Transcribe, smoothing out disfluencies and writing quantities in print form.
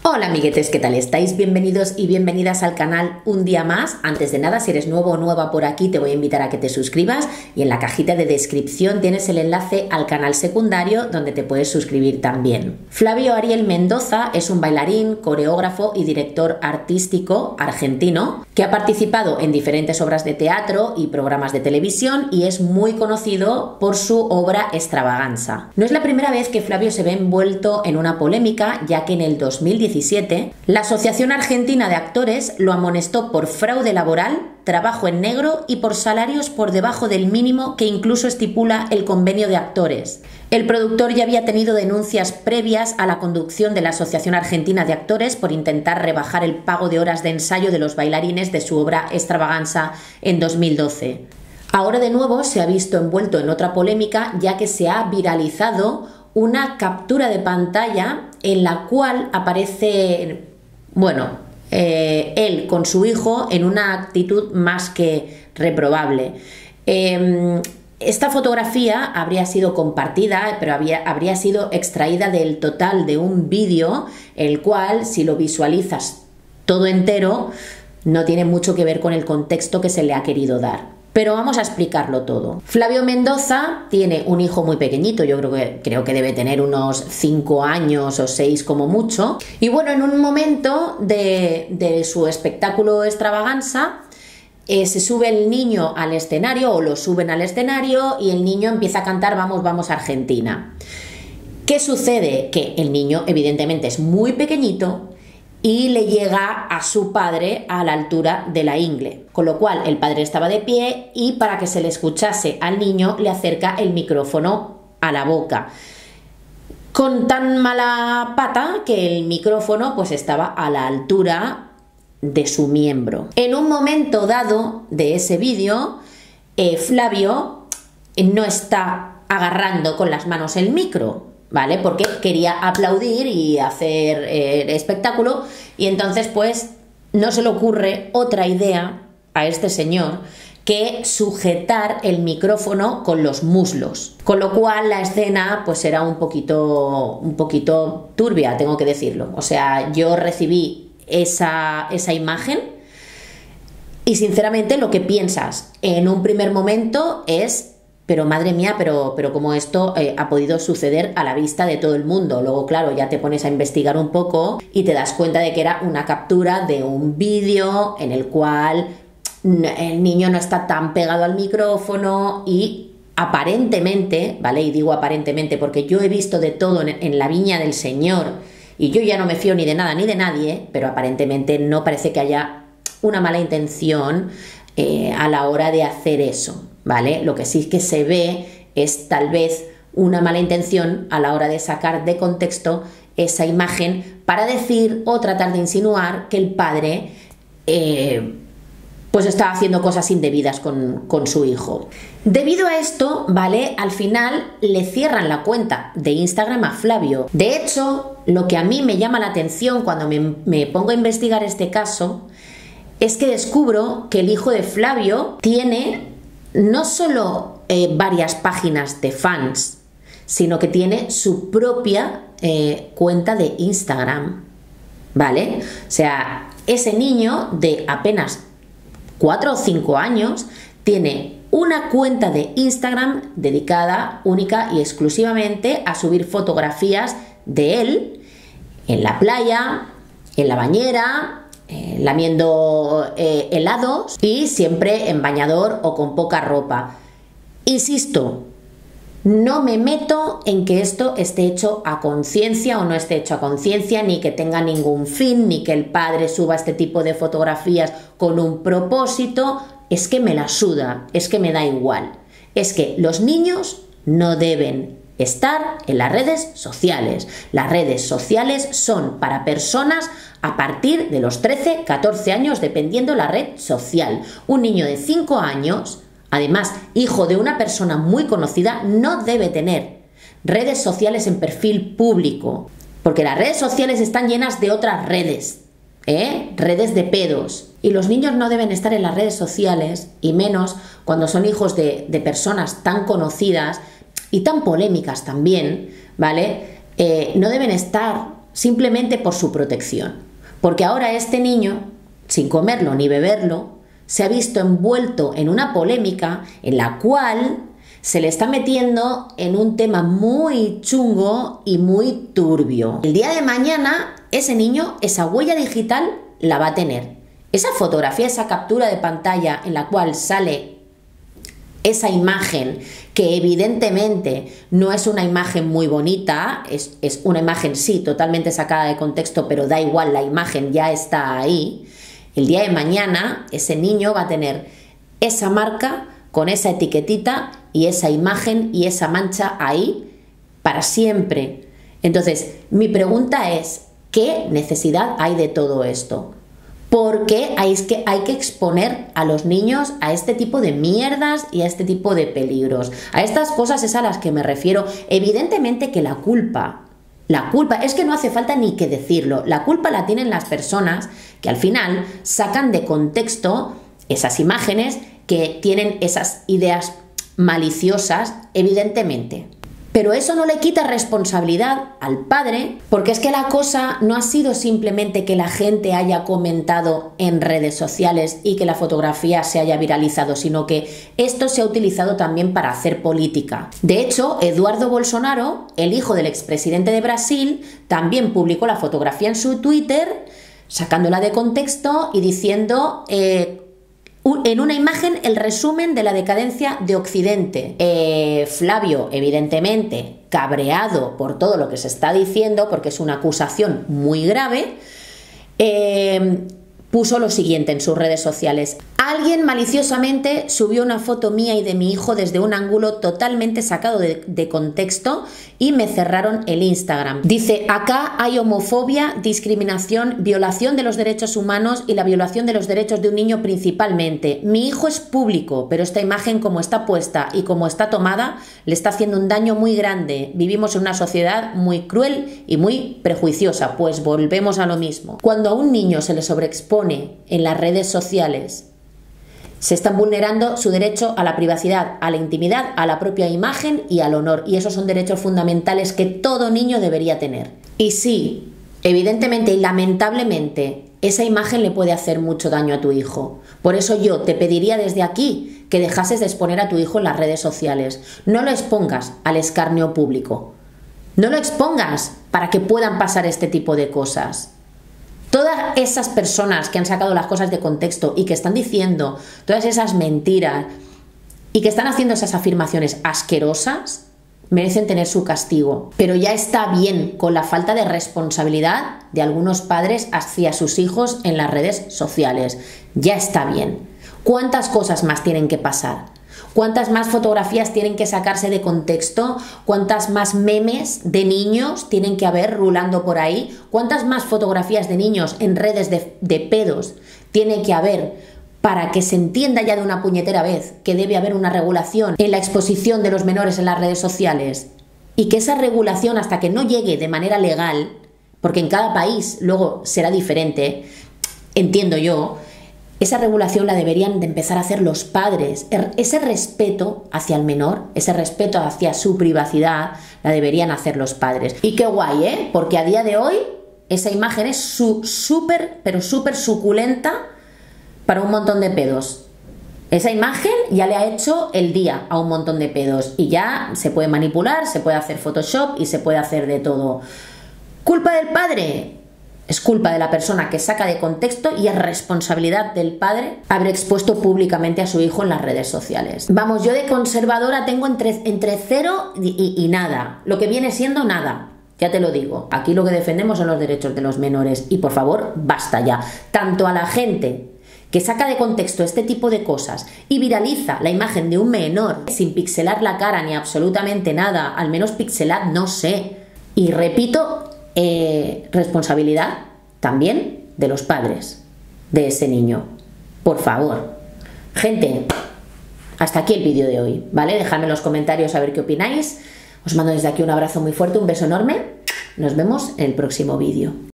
Hola amiguetes, ¿qué tal estáis? Bienvenidos y bienvenidas al canal un día más. Antes de nada, si eres nuevo o nueva por aquí, te voy a invitar a que te suscribas y en la cajita de descripción tienes el enlace al canal secundario donde te puedes suscribir también. Flavio Ariel Mendoza es un bailarín, coreógrafo y director artístico argentino que ha participado en diferentes obras de teatro y programas de televisión y es muy conocido por su obra Extravaganza. No es la primera vez que Flavio se ve envuelto en una polémica, ya que en el 2017 la Asociación Argentina de Actores lo amonestó por fraude laboral, trabajo en negro y por salarios por debajo del mínimo que incluso estipula el convenio de actores. El productor ya había tenido denuncias previas a la conducción de la Asociación Argentina de Actores por intentar rebajar el pago de horas de ensayo de los bailarines de su obra Extravaganza en 2012. Ahora de nuevo se ha visto envuelto en otra polémica, ya que se ha viralizado una captura de pantalla en la cual aparece, él con su hijo en una actitud más que reprobable. Esta fotografía habría sido compartida, pero habría sido extraída del total de un vídeo, el cual, si lo visualizas todo entero, no tiene mucho que ver con el contexto que se le ha querido dar. Pero vamos a explicarlo todo. Flavio Mendoza tiene un hijo muy pequeñito, yo creo que debe tener unos 5 años o 6 como mucho. Y bueno, en un momento de su espectáculo Extravaganza, se sube el niño al escenario, o lo suben al escenario, y el niño empieza a cantar Vamos, vamos Argentina. ¿Qué sucede? Que el niño evidentemente es muy pequeñito y le llega a su padre a la altura de la ingle, con lo cual el padre estaba de pie y para que se le escuchase al niño le acerca el micrófono a la boca, con tan mala pata que el micrófono pues estaba a la altura de su miembro. En un momento dado de ese vídeo, Flavio no está agarrando con las manos el micro, ¿vale? Porque quería aplaudir y hacer espectáculo, y entonces pues no se le ocurre otra idea a este señor que sujetar el micrófono con los muslos, con lo cual la escena pues era un poquito turbia, tengo que decirlo. O sea, yo recibí esa imagen y sinceramente lo que piensas en un primer momento es: pero madre mía, pero como esto ha podido suceder a la vista de todo el mundo. Luego, claro, ya te pones a investigar un poco y te das cuenta de que era una captura de un vídeo en el cual el niño no está tan pegado al micrófono y aparentemente, ¿vale? Y digo aparentemente porque yo he visto de todo en la viña del Señor y yo ya no me fío ni de nada ni de nadie, pero aparentemente no parece que haya una mala intención a la hora de hacer eso, ¿vale? Lo que sí que se ve es tal vez una mala intención a la hora de sacar de contexto esa imagen para decir o tratar de insinuar que el padre pues está haciendo cosas indebidas con su hijo. Debido a esto, ¿vale? Al final le cierran la cuenta de Instagram a Flavio. De hecho, lo que a mí me llama la atención cuando me pongo a investigar este caso es que descubro que el hijo de Flavio tiene no solo varias páginas de fans, sino que tiene su propia cuenta de Instagram, ¿vale? O sea, ese niño de apenas 4 o 5 años tiene una cuenta de Instagram dedicada única y exclusivamente a subir fotografías de él en la playa, en la bañera, lamiendo helados y siempre en bañador o con poca ropa. Insisto, no me meto en que esto esté hecho a conciencia o no esté hecho a conciencia, ni que tenga ningún fin, ni que el padre suba este tipo de fotografías con un propósito. Es que me la suda, es que me da igual. Es que los niños no deben estar en las redes sociales. Las redes sociales son para personas a partir de los 13, 14 años, dependiendo la red social. Un niño de 5 años, además hijo de una persona muy conocida, no debe tener redes sociales en perfil público, porque las redes sociales están llenas de otras redes, redes de pedos, y los niños no deben estar en las redes sociales, y menos cuando son hijos de personas tan conocidas y tan polémicas también, ¿vale? No deben estar simplemente por su protección. Porque ahora este niño, sin comerlo ni beberlo, se ha visto envuelto en una polémica en la cual se le está metiendo en un tema muy chungo y muy turbio. El día de mañana, ese niño, esa huella digital la va a tener. Esa fotografía, esa captura de pantalla en la cual sale esa imagen, que evidentemente no es una imagen muy bonita, es una imagen, sí, totalmente sacada de contexto, pero da igual, la imagen ya está ahí. El día de mañana, ese niño va a tener esa marca con esa etiquetita y esa imagen y esa mancha ahí para siempre. Entonces, mi pregunta es, ¿qué necesidad hay de todo esto? Porque hay que exponer a los niños a este tipo de mierdas y a este tipo de peligros. A estas cosas es a las que me refiero. Evidentemente que la culpa es que no hace falta ni que decirlo. La culpa la tienen las personas que al final sacan de contexto esas imágenes, que tienen esas ideas maliciosas, evidentemente. Pero eso no le quita responsabilidad al padre, porque es que la cosa no ha sido simplemente que la gente haya comentado en redes sociales y que la fotografía se haya viralizado, sino que esto se ha utilizado también para hacer política. De hecho, Eduardo Bolsonaro, el hijo del expresidente de Brasil, también publicó la fotografía en su Twitter, sacándola de contexto y diciendo en una imagen el resumen de la decadencia de Occidente. Flavio, evidentemente, cabreado por todo lo que se está diciendo, porque es una acusación muy grave, puso lo siguiente en sus redes sociales. Alguien maliciosamente subió una foto mía y de mi hijo desde un ángulo totalmente sacado de contexto y me cerraron el Instagram. Dice, acá hay homofobia, discriminación, violación de los derechos humanos y la violación de los derechos de un niño principalmente. Mi hijo es público, pero esta imagen como está puesta y como está tomada le está haciendo un daño muy grande. Vivimos en una sociedad muy cruel y muy prejuiciosa, pues volvemos a lo mismo. Cuando a un niño se le sobreexpone en las redes sociales, se están vulnerando su derecho a la privacidad, a la intimidad, a la propia imagen y al honor. Y esos son derechos fundamentales que todo niño debería tener. Y sí, evidentemente y lamentablemente, esa imagen le puede hacer mucho daño a tu hijo. Por eso yo te pediría desde aquí que dejases de exponer a tu hijo en las redes sociales. No lo expongas al escarnio público. No lo expongas para que puedan pasar este tipo de cosas. Todas esas personas que han sacado las cosas de contexto y que están diciendo todas esas mentiras y que están haciendo esas afirmaciones asquerosas merecen tener su castigo. Pero ya está bien con la falta de responsabilidad de algunos padres hacia sus hijos en las redes sociales. Ya está bien. ¿Cuántas cosas más tienen que pasar? ¿Cuántas más fotografías tienen que sacarse de contexto? ¿Cuántas más memes de niños tienen que haber rulando por ahí? ¿Cuántas más fotografías de niños en redes de pedos tiene que haber para que se entienda ya de una puñetera vez que debe haber una regulación en la exposición de los menores en las redes sociales? Y que esa regulación, hasta que no llegue de manera legal, porque en cada país luego será diferente, entiendo yo, esa regulación la deberían de empezar a hacer los padres. Ese respeto hacia el menor, ese respeto hacia su privacidad, la deberían hacer los padres. Y qué guay, ¿eh? Porque a día de hoy esa imagen es súper, pero súper suculenta para un montón de pedos. Esa imagen ya le ha hecho el día a un montón de pedos. Y ya se puede manipular, se puede hacer Photoshop y se puede hacer de todo. ¿Culpa del padre? Es culpa de la persona que saca de contexto y es responsabilidad del padre haber expuesto públicamente a su hijo en las redes sociales. Vamos, yo de conservadora tengo entre 0 y nada. Lo que viene siendo nada. Ya te lo digo. Aquí lo que defendemos son los derechos de los menores. Y por favor, basta ya. Tanto a la gente que saca de contexto este tipo de cosas y viraliza la imagen de un menor sin pixelar la cara ni absolutamente nada, al menos pixelad, no sé. Y repito, responsabilidad también de los padres de ese niño. Por favor. Gente, hasta aquí el vídeo de hoy, ¿vale? Dejadme en los comentarios a ver qué opináis. Os mando desde aquí un abrazo muy fuerte, un beso enorme. Nos vemos en el próximo vídeo.